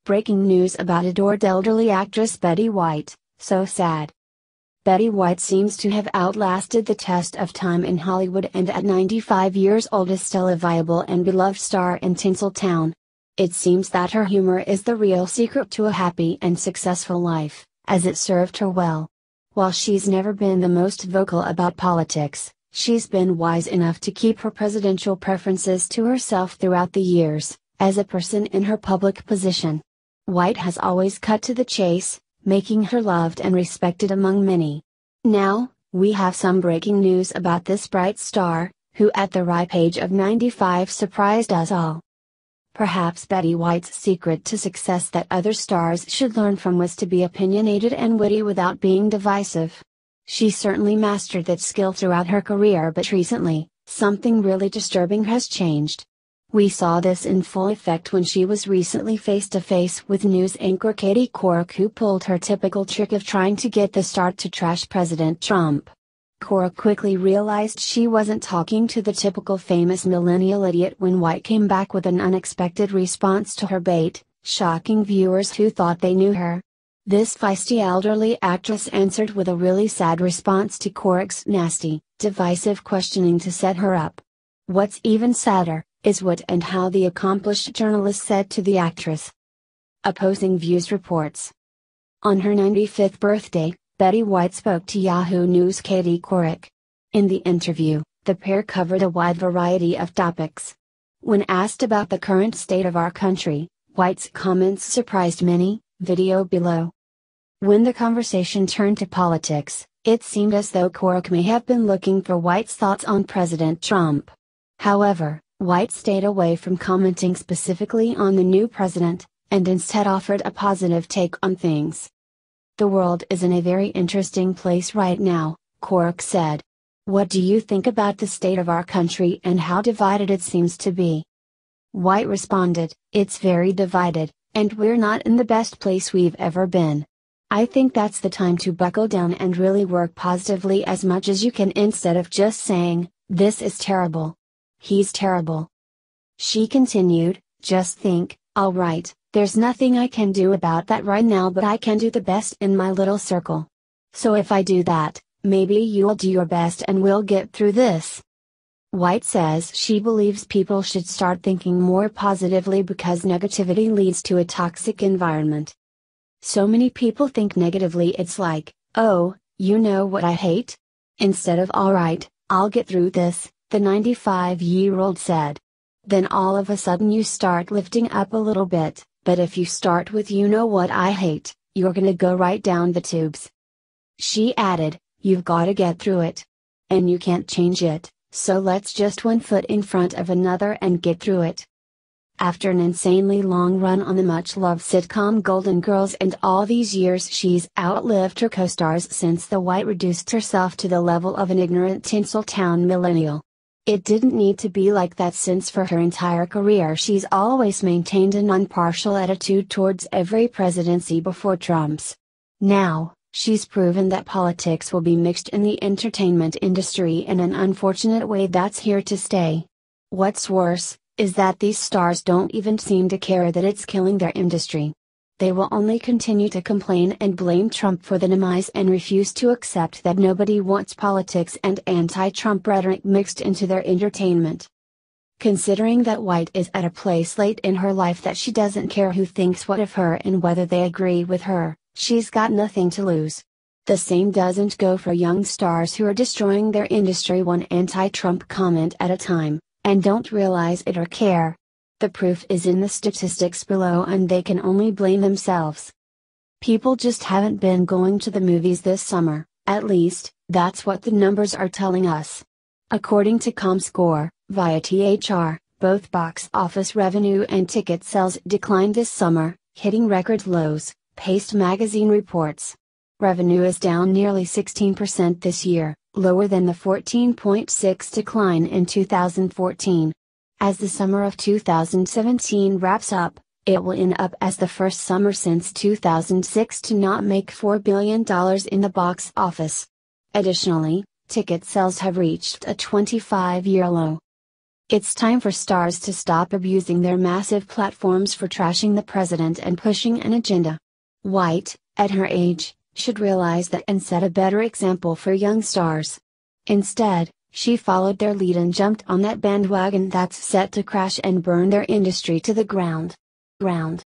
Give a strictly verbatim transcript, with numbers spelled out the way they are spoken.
Breaking news about adored elderly actress Betty White, so sad. Betty White seems to have outlasted the test of time in Hollywood and at ninety-five years old is still a viable and beloved star in Tinseltown. It seems that her humor is the real secret to a happy and successful life, as it served her well. While she's never been the most vocal about politics, she's been wise enough to keep her presidential preferences to herself throughout the years, as a person in her public position. White has always cut to the chase, making her loved and respected among many. Now, we have some breaking news about this bright star, who at the ripe age of ninety-five surprised us all. Perhaps Betty White's secret to success that other stars should learn from was to be opinionated and witty without being divisive. She certainly mastered that skill throughout her career, but recently, something really disturbing has changed. We saw this in full effect when she was recently face to face with news anchor Katie Couric, who pulled her typical trick of trying to get the star to trash President Trump. Couric quickly realized she wasn't talking to the typical famous millennial idiot when White came back with an unexpected response to her bait, shocking viewers who thought they knew her. This feisty elderly actress answered with a really sad response to Couric's nasty, divisive questioning to set her up. What's even sadder is what and how the accomplished journalist said to the actress. Opposing views reports. On her ninety-fifth birthday, Betty White spoke to Yahoo News' Katie Couric. In the interview, the pair covered a wide variety of topics. When asked about the current state of our country, White's comments surprised many. Video below. When the conversation turned to politics, it seemed as though Couric may have been looking for White's thoughts on President Trump. However, White stayed away from commenting specifically on the new president, and instead offered a positive take on things. The world is in a very interesting place right now, Couric said. What do you think about the state of our country and how divided it seems to be? White responded, it's very divided, and we're not in the best place we've ever been. I think that's the time to buckle down and really work positively as much as you can instead of just saying, this is terrible. He's terrible. She continued, just think, alright, there's nothing I can do about that right now, but I can do the best in my little circle. So if I do that, maybe you'll do your best and we'll get through this. White says she believes people should start thinking more positively because negativity leads to a toxic environment. So many people think negatively, it's like, oh, you know what I hate? Instead of alright, I'll get through this, the ninety-five-year-old said. Then all of a sudden you start lifting up a little bit, but if you start with you know what I hate, you're gonna go right down the tubes. She added, you've gotta get through it. And you can't change it, so let's just one foot in front of another and get through it. After an insanely long run on the much-loved sitcom Golden Girls and all these years, she's outlived her co-stars since the White reduced herself to the level of an ignorant Tinseltown millennial. It didn't need to be like that, since for her entire career she's always maintained an impartial attitude towards every presidency before Trump's. Now, she's proven that politics will be mixed in the entertainment industry in an unfortunate way that's here to stay. What's worse, is that these stars don't even seem to care that it's killing their industry. They will only continue to complain and blame Trump for the demise and refuse to accept that nobody wants politics and anti-Trump rhetoric mixed into their entertainment. Considering that White is at a place late in her life that she doesn't care who thinks what of her and whether they agree with her, she's got nothing to lose. The same doesn't go for young stars who are destroying their industry one anti-Trump comment at a time, and don't realize it or care. The proof is in the statistics below, and they can only blame themselves. People just haven't been going to the movies this summer, at least, that's what the numbers are telling us. According to ComScore, via T H R, both box office revenue and ticket sales declined this summer, hitting record lows, Paste magazine reports. Revenue is down nearly sixteen percent this year, lower than the fourteen point six decline in two thousand fourteen. As the summer of two thousand seventeen wraps up, it will end up as the first summer since two thousand six to not make four billion dollars in the box office. Additionally, ticket sales have reached a twenty-five-year low. It's time for stars to stop abusing their massive platforms for trashing the president and pushing an agenda. White, at her age, should realize that and set a better example for young stars. Instead, she followed their lead and jumped on that bandwagon that's set to crash and burn their industry to the ground. Ground.